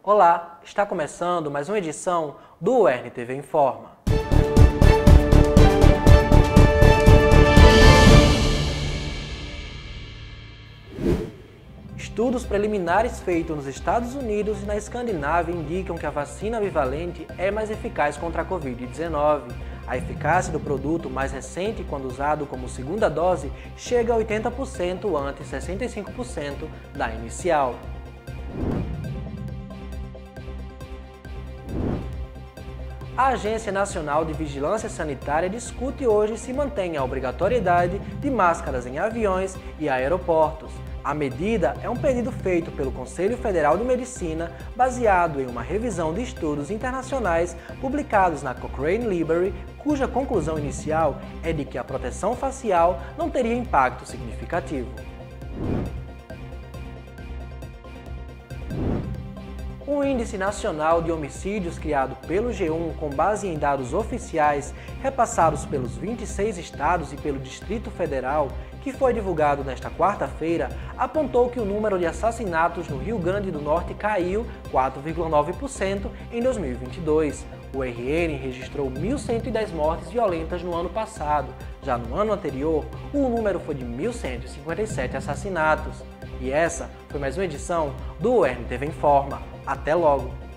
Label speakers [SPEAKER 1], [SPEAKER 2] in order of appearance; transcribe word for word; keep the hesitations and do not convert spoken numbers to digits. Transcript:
[SPEAKER 1] Olá, está começando mais uma edição do U E R N T V Informa. Estudos preliminares feitos nos Estados Unidos e na Escandinávia indicam que a vacina bivalente é mais eficaz contra a Covid dezenove. A eficácia do produto mais recente, quando usado como segunda dose, chega a oitenta por cento ante sessenta e cinco por cento da inicial. A Agência Nacional de Vigilância Sanitária discute hoje se mantém a obrigatoriedade de máscaras em aviões e aeroportos. A medida é um pedido feito pelo Conselho Federal de Medicina, baseado em uma revisão de estudos internacionais publicados na Cochrane Library, cuja conclusão inicial é de que a proteção facial não teria impacto significativo. O Índice Nacional de Homicídios criado pelo G um com base em dados oficiais repassados pelos vinte e seis estados e pelo Distrito Federal, que foi divulgado nesta quarta-feira, apontou que o número de assassinatos no Rio Grande do Norte caiu quatro vírgula nove por cento em dois mil e vinte e dois. O R N registrou mil cento e dez mortes violentas no ano passado. Já no ano anterior, o número foi de mil cento e cinquenta e sete assassinatos. E essa foi mais uma edição do U E R N T V Informa. Até logo!